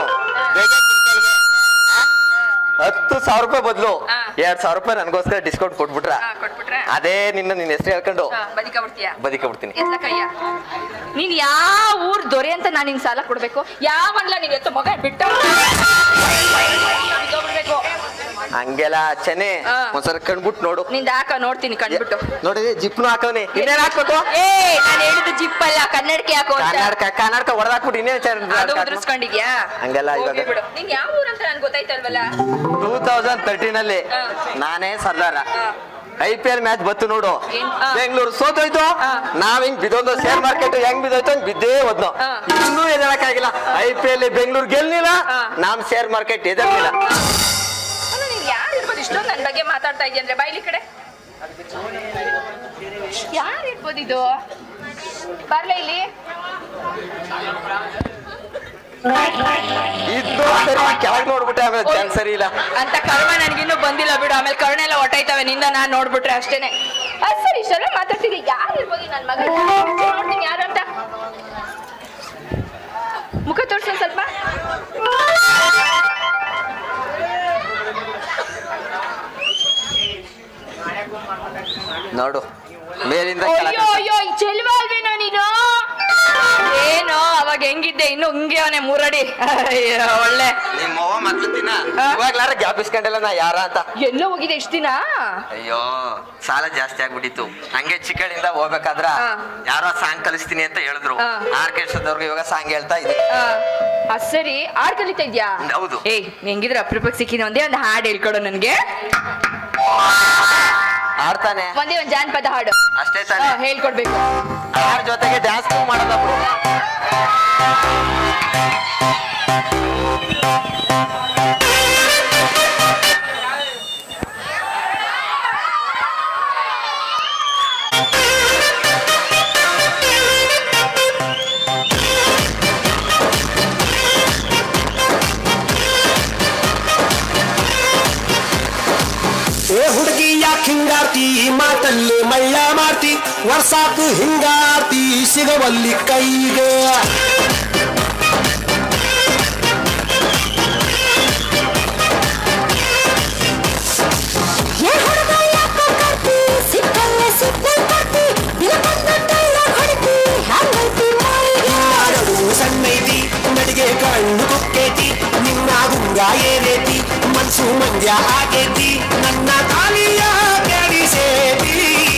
10,000 ರೂಪಾಯಿ ಬದ್ಲು 2,000 ರೂಪಾಯಿ ನನ್ಗೋಸ್ಕರ ಡಿಸ್ಕೌಂಟ್ ಕೊಟ್ಬಿಟ್ರ ಅದೇ ನಿನ್ನ ಹೆಸರು ಹೇಳ್ಕೊಂಡು ಬದಿಕಬಿಡ್ತೀನಿ ನೀನ್ ಯಾವ ಊರ್ ದೊರೆ ಅಂತ ನಾನು ನಿಂಗೆ ಸಾಲ ಕೊಡ್ಬೇಕು ಯಾವನ್ಲ ನೀನ್ ಎತ್ತು ಮಗ ಬಿಟ್ಟು ಹಂಗೆಲ್ಲ ಚೆನ್ನೆ ಒಂದ್ಸಲ ಕಣ್ಬಿಟ್ಟು ನೋಡು. ನಿಂದ ಹಾಕ ನೋಡ್ತೀನಿ ಕಣ್ಬಿಟ್ಟು. ನೋಡಿ ಜಿಪ್ನು ಹಾಕವ್ನಿ. ಇನ್ನೇನ್ ಹಾಕ್ಬೇಕು? ನಾನು ಹೇಳಿದ್ದು ಜಿಪ್ ಅಲ್ಲ, ಕನ್ನಡಕ್ಕೆ ಹಾಕೋ. ಕನ್ನಡಕ ಹೊಡೆದಾಕ್ಬಿಟ್ಟು ಇನ್ನೇನ್ ಉದುರಿಸ್ಕೊಂಡಿದ್ಯಾ? ಹಂಗೆಲ್ಲ ಇವಾಗ ನಿನ್ ಯಾವ ಊರಂತ ನನ್ಗೆ ಗೊತ್ತಾಯ್ತಲ್ವಲ್ಲ. 2013 ಅಲ್ಲಿ ನಾನೇ ಸರ್ದಾರ. IPL ಮ್ಯಾಚ್ ಬತ್ತು ನೋಡು. ಬೆಂಗಳೂರು ಸೋತೋಯ್ತು. ನಾವ್ ಹಿಂಗ್ ಬಿದ್ದೊಂದು ಶೇರ್ ಮಾರ್ಕೆಟ್ ಹೆಂಗ್ ಬಿದ್ದೋಯ್ತು ಹಂಗ್ ಬಿದ್ದೇ ಹೋದ್ನು. ಇನ್ನೂ ಎದಳಕ್ಕಾಗಿಲ್ಲ. IPL ಬೆಂಗಳೂರು ಗೆಲ್ಲಿಲ್ಲ, ನಮ್ ಶೇರ್ ಮಾರ್ಕೆಟ್ ಎದರ್ಲಿಲ್ಲ. ಯಾರು ಇರ್ಬೋದು ಇಷ್ಟೊಂದು ನನ್ ಬಗ್ಗೆ ಮಾತಾಡ್ತಾ ಇದೀಯ ಅಂದ್ರೆ? ಬಾಯ್ಲಿ ಕಡೆ ಯಾರು ಇರ್ಬೋದು ಇದು? ಬರ್ಲ ಇಲ್ಲಿ. ಇದ್ದು ಸರಿ ಕೆಳಗ್ ನೋಡ್ಬಿಟ್ಟೆ, ಆಮೇಲೆ ಚಾನ್ಸ್ ಸರಿ ಇಲ್ಲ ಅಂತ ಕರ್ಮ ನನ್ಗಿನ್ನೂ ಬಂದಿಲ್ಲ ಬಿಡು. ಆಮೇಲೆ ಕರ್ಣ ಎಲ್ಲ ಹೊಟ್ಟೈತವೆ ನಿಂದ ನಾನ್ ನೋಡ್ಬಿಟ್ರೆ ಅಷ್ಟೇನೆ. ಸರಿ ಇಷ್ಟೆಲ್ಲ ಮಾತಾಡ್ತಿದ್ದೆ, ಯಾರು ಇರ್ಬೋದು ನನ್ ಮಗ? ನೋಡ್ತೀನಿ ಯಾರು ಅಂತ. ಮುಖ ತೋರ್ಸ ಸ್ವಲ್ಪ. ನೋಡು ಮೇಲಿಂದ ಅಯ್ಯೋ ಚೆಲ್ವ ಅಲ್ವೇನೋ ನೀನು? ಏನೋ ಅವಾಗ ಹೆಂಗಿದ್ದೆ, ಇನ್ನು ಹಿಂಗೆ ಅವನೇ ಮೂರಡಿ. ಒಳ್ಳೆ ನಿಮ್ಮ ಮಕ್ಳು ತಿನ್ನ ಇವಾಗ್ಲಾರ ಗ್ಯಾಪ್ ಇಸ್ಕೊಂಡಿಲ್ಲ ನಾ ಯಾರ ಅಂತ. ಎಲ್ಲೋ ಹೋಗಿದೆ ಇಷ್ಟ ದಿನ? ಅಯ್ಯೋ ಸಾಲ ಜಾಸ್ತಿ ಆಗ್ಬಿಟ್ಟಿತ್ತು. ಹಂಗೆ ಚಿಕ್ಕಳಿಂದ ಹೋಗ್ಬೇಕಾದ್ರ ಯಾರೋ ಸಾಂಗ್ ಕಲಿಸ್ತೀನಿ ಅಂತ ಹೇಳಿದ್ರು. ಆರ್ಕೆಸ್ಟ್ರಾದವ್ರಿಗೆ ಇವಾಗ ಸಾಂಗ್ ಹೇಳ್ತಾ ಇದ್ದೆ. ಸರಿ, ಹಾಡ್ ಕಲಿತಾ ಇದ್ಯಾ? ಹೌದು. ಏಯ್ ಹೆಂಗಿದ್ರೆ ಅಪರೂಪಕ್ಕೆ ಸಿಕ್ಕಿನ ಒಂದೇ ಒಂದು ಹಾಡು ಹೇಳ್ಕೊಡು ನನ್ಗೆ. ಆಡ್ತಾನೆ ಒಂದೇ ಒಂದು ಜಾನಪದ ಹಾಡು ಅಷ್ಟೇ ತಾನೆ ಹೇಳ್ಕೊಡ್ಬೇಕು. ಯಾರ ಜೊತೆಗೆ ಡ್ಯಾನ್ಸ್ ಮಾಡೋದಪ್ಪ. ಹುಡುಗಿ ಯಾಕೆ ಹಿಂಗಾರ್ತಿ, ಮಾತಲ್ಲಿ ಮಳ್ಳ ಮಾಡ್ತಿ, ವರ್ಷಾತು ಹಿಂಗಾರ್ತಿ ಸಿಗವಲ್ಲಿ ಕೈಗೆ. ಸಣ್ಣೈತಿ ನಡಿಗೆ ಕಣ್ಣು ಕುಕ್ಕೈತಿ, ನಿನ್ನ ಗುಂಗ ಏನೇತಿ ಮನ್ಸು ಮಂಡ್ಯ ಆಗೈತಿ, ನನ್ನ ತಾಲಿಯ ಕೆಡಿಸೇತಿ.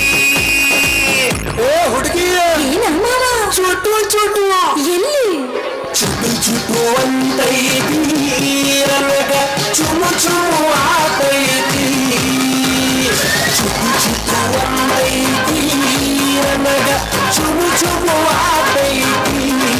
ಓ ಹುಡುಗಿ ಚುಟ್ಟು ಚುಟ್ಟು ಎಲ್ಲಿ ಚುಟ್ಟು ಚುಟ್ಟು ಅಂತೈತಿ, ನನಗ ಚುಮು ಚುಮು ಆತೈತಿ. ಚುಟ್ಟು ಚುಟ್ಟು ಅಂತೈತಿ, ನನಗ ಚುಮು ಚುಮು ಆತೈತಿ.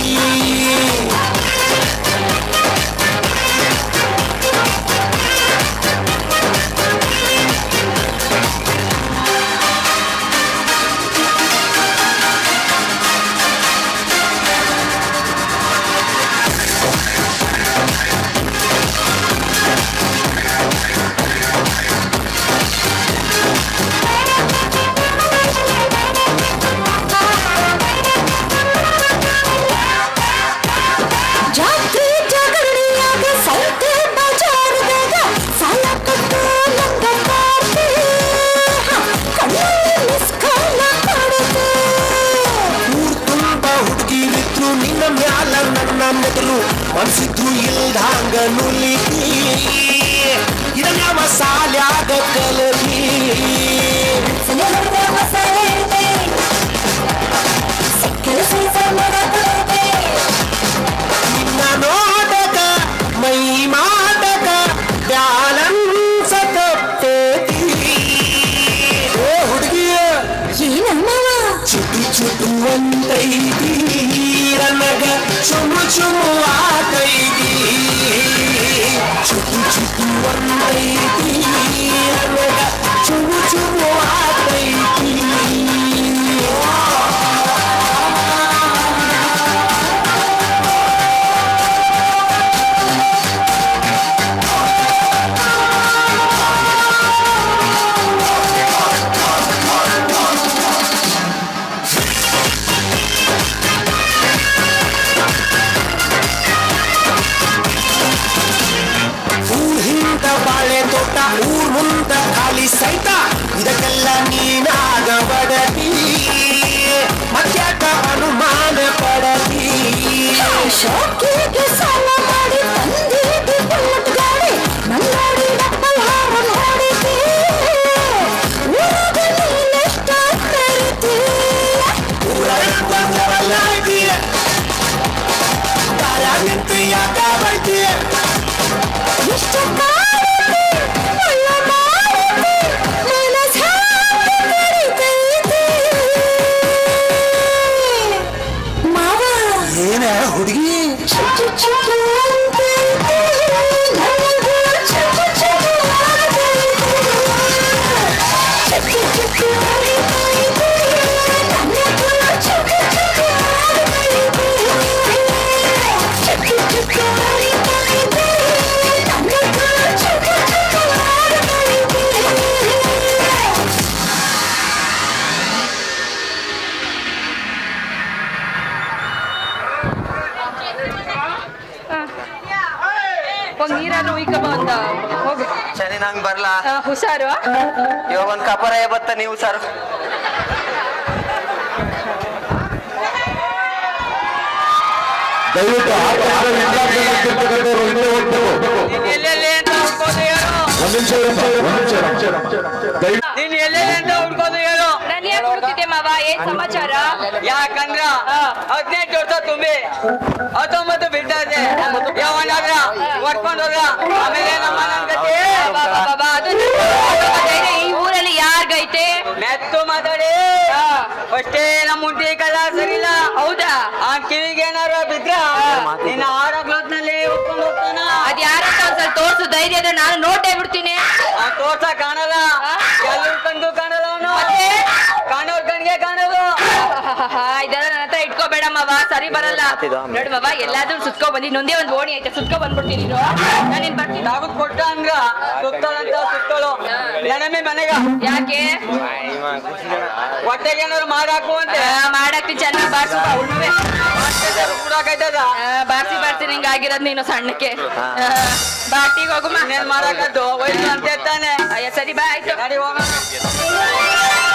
ಮನ್ಸಿದ್ರು ಇಲ್ದಂಗ ನುಲಿತಿ, ಇದನ್ನ ಮಸಾಲ್ಯಾಗ ಕಲತಿ. ನಿನ್ನ ನೋಟಕ ಮೈ ಮಾಟಕ ಬ್ಯಾಲನ್ಸ ತಪ್ಪೇತಿ. ಓ ಹುಡುಗಿಯ ಚುಟು ಚುಟು ಅಂತೈತಿ, ನನಗ ಚುಮು ಚುಮು ಆತೈತಿ. ಚುಟು ಚುಟು ಅಂತೈತಿ, ನನಗ ಚುಮು ಚುಮು ಆತೈತಿ. ಊರ್ ಮುಂದ ಖಾಲಿ ಸೈತ, ಇದಕ್ಕೆಲ್ಲ ನೀನಾಗಬಡತಿ, ಮತ್ಯಾಕ ಅನುಮಾನ ಪಡತಿ. ಶೋಕಿಗೆ ಸಾಲ ಮಾಡಿ ತಂದಿದ್ದಿ ಬುಲ್ಲಟ್ ಗಾಡಿ, ನನ್ನೋಡಿ ಡಬ್ಬಲ್ ಹಾರನ್ ನೀನ್ ಹಂಗ್ ಬರ್ಲಾ ಹುಷಾರು ಇವಾಗ ಒಂದ್ ಕಪರಾಯ ಬತ್ತ ನೀವು ಸರ್ ದಯವಿಟ್ಟು ಎಲ್ಲೆಲ್ಲಿ ಅಂತ ಹುಡ್ಕೋದು ನೀನ್ ಎಲ್ಲೆಲ್ಲಿ ಅಂತ ಹುಡ್ಕೋದು ಹೇಳು ನಾನು ಯಾಕೆ ಹುಡುಕಿದ್ದೆ ಮಾವ ಏನ್ ಸಮಾಚಾರ ಯಾಕಂದ್ರ 18 ವರ್ಷ ತುಂಬಿ 19 ಬಿಡ್ತಾಯಿದೆ ಯಾವನಾದ್ರ ಹೊಡ್ಕೊಂಡು ಹೋದ ಆಮೇಲೆ ನಮ್ಮ ಈ ಊರಲ್ಲಿ ಯಾರ್ಗೈತೆ ಮೆತ್ತು ಮಾತಾಡಿ ಅಷ್ಟೇ ನಮ್ಮ ಮುಂಟಿ ಕಲ್ಲ ಸರಿಲ್ಲ ಹೌದಾ ಆ ಕಿವಿಗೆ ಏನಾರು ಬಿದ್ರ ನಿನ್ನ ಆಡೋಗ್ಲೋತ್ನಲ್ಲಿ ಉಟ್ಕೊಂಡು ಹೋಗ್ತಾನ ಅದ್ ಯಾರಂತ ಒಂದ್ಸಲ ತೋರ್ಸು ಧೈರ್ಯ ಇದ್ರೆ ನಾನು ನೋಟೇ ಬಿಡ್ತೀನಿ ತೋರ್ಸ ಕಾಣಲ್ಲ ಎಲ್ಲ ಕಣ್ಗೂ ಕಾಣಲ್ಲ ಅವನು ಕಾಣೋರ್ ಕಣ್ಗೆ ಕಾಣೋದು ಇದೆಲ್ಲ ನನ್ನ ಹತ್ರ ಇಟ್ಕೋಬೇಡ ಮಾವ ಸರಿ ಬರಲ್ಲ ನೋಡಿ ಮಾವ ಎಲ್ಲಾದ್ರೂ ಸುತ್ಕೊ ಬಂದಿ ನೊಂದೇ ಒಂದ್ ಓಣಿ ಐತೆ ಸುತ್ಕೊ ಬಂದ್ಬಿಡ್ತೀನಿ ನಾನು ಬರ್ತೀನಿ ತಾವು ಕೊಟ್ಟ ಅಂದ್ರ ಸುತ್ತೋಳಂತ ಸುತ್ತೋಳು ನನಮೆ ಮನೆಗ ಯಾಕೆ ಹೊಟ್ಟೆಗೆ ಏನಾದ್ರು ಮಾಡಾಕು ಅಂತ ಮಾಡಾಕ್ತಿ ಚೆನ್ನಾಗಿ ಬಾರ್ಸು ಉಳ್ಳುವೆ ಕೂಡಾಕೈತದ ಬಾರ್ಸಿ ಹಿಂಗ ಆಗಿರೋದ್ ನೀನು ಸಣ್ಣಕ್ಕೆ ಬಾಟಿಗೆ ಹೋಗುಮ್ಮ ಏನ್ ಮಾಡಾಕದ್ದು ವಯಸ್ಸು ಅಂತ ತಾನೆ ಅಯ್ಯ ಸರಿ ಬಾ ಆಯ್ತು ನಡಿ ಹೋಗೋಣ